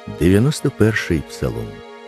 91-й псалом.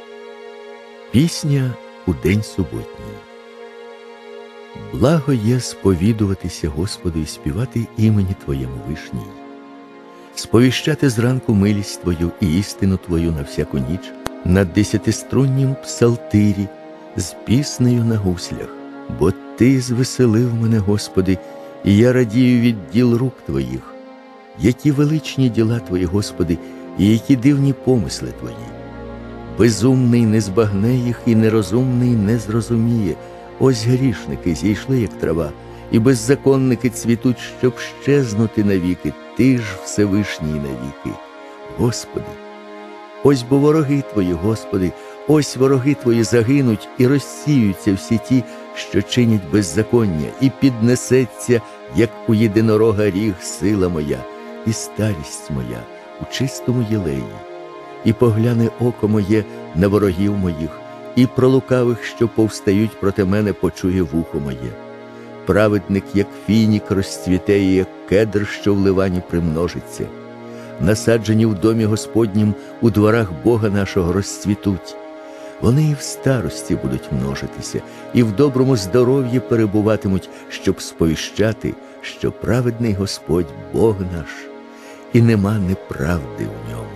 Пісня у день суботній. Благо є сповідуватися Господу і співати імені Твоєму вишній, сповіщати зранку милість Твою і істину Твою на всяку ніч, на 10-струннім псалтирі, з піснею на гуслях. Бо Ти звеселив мене, Господи, і я радію від діл рук Твоїх. Які величні діла Твої, Господи, і які дивні помисли Твої. Безумний не збагне їх, і нерозумний не зрозуміє. Ось грішники зійшли, як трава, і беззаконники цвітуть, щоб щезнути навіки. Ти ж Всевишній навіки, Господи. Ось бо вороги Твої, Господи, ось вороги Твої загинуть, і розсіються всі ті, що чинять беззаконня, і піднесеться, як у єдинорога ріг, сила моя, і старість моя у чистому єлеї. І погляне око моє на ворогів моїх, і про лукавих, що повстають проти мене, почує вухо моє. Праведник, як фінік, розцвіте, і як кедр, що в ливані примножиться. Насаджені в домі Господнім, у дворах Бога нашого розцвітуть. Вони і в старості будуть множитися, і в доброму здоров'ї перебуватимуть, щоб сповіщати, що праведний Господь Бог наш, і нема неправди в ньому.